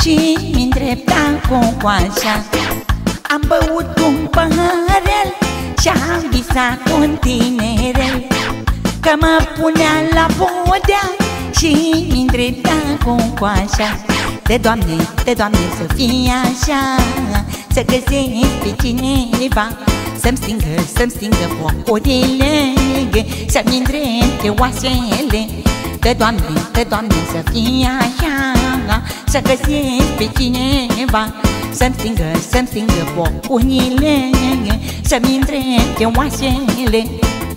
și mi-ndrepta cocoașa. Am băut un păhărel și-am visat un tinerel, că mă punea la podea și mi-ndrepta cocoașa. De Doamne să fie așa, să găsesc pe cineva să-mi stingă focurile, să-mi îndrepte oasele. De Doamne să fie așa, să găsesc pe cineva să-mi stingă focurile, să-mi îndrepte oasele.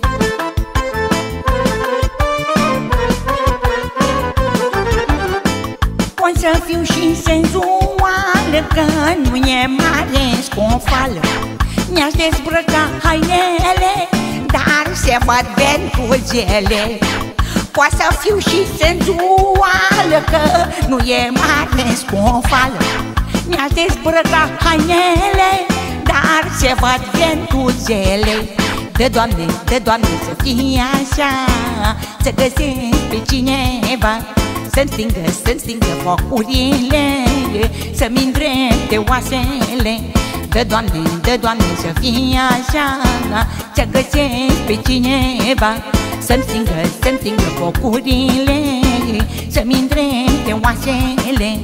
O să fiu și senzuală, că nu e mare scofală. Mi-aș dezbrăca hainele, dar se văd ventuzele. O să fiu și senzuală, că nu e mare scofală. Mi-aș dezbrăca hainele, dar se văd ventuzele. De Doamne să fie așa, să găsesc pe cineva să-mi stingă focurile, să-mi îndrepte oasele. De Doamne să fie așa, să găsesc pe cineva să-mi stingă focurile, să-mi îndrepte oasele.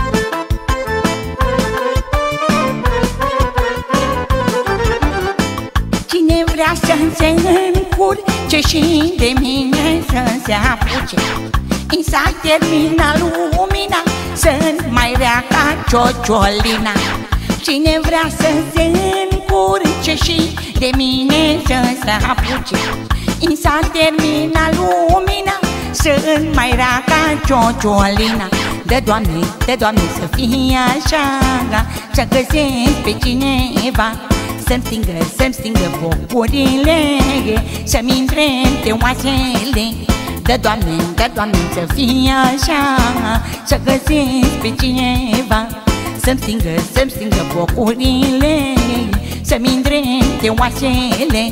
Cine vrea să-mi se încurce și de mine să se apuce, s-a terminat lumina, sunt mai rea ca ciociolina. Cine vrea să se încurce și de mine să se apuce, s-a terminat lumina, sunt mai rea ca ciociolina. De Doamne să fie așa, să găsesc pe cineva să-mi stingă focurile, să-mi îndrepte oasele. De Doamne să fie așa, să găsesc pe cineva să-mi stingă focurile, să-mi îndrepte oasele.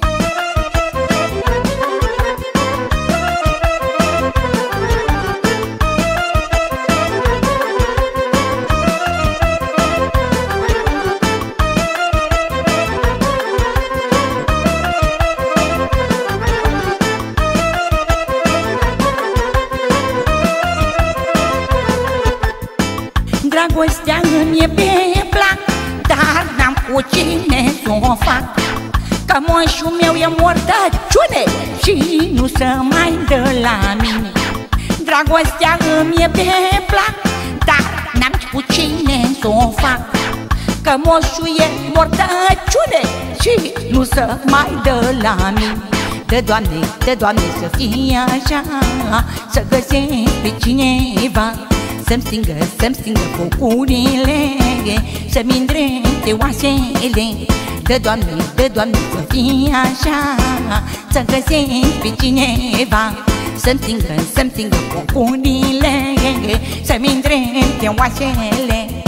Dragostea îmi e pe plac, dar n-am cu cine să o fac. Că moșul meu e mortăciune și nu se mai dă la mine. Dragostea îmi e pe plac, dar n-am cu cine să o fac. Că moșul e mortăciune și nu se mai dă la mine. De Doamne să fie așa, să găsesc pe cineva să-mi stingă focurile, să-mi îndrepte oasele. De Doamne să fie așa, să găsesc pe cineva să-mi stingă focurile, să-mi îndrepte oasele.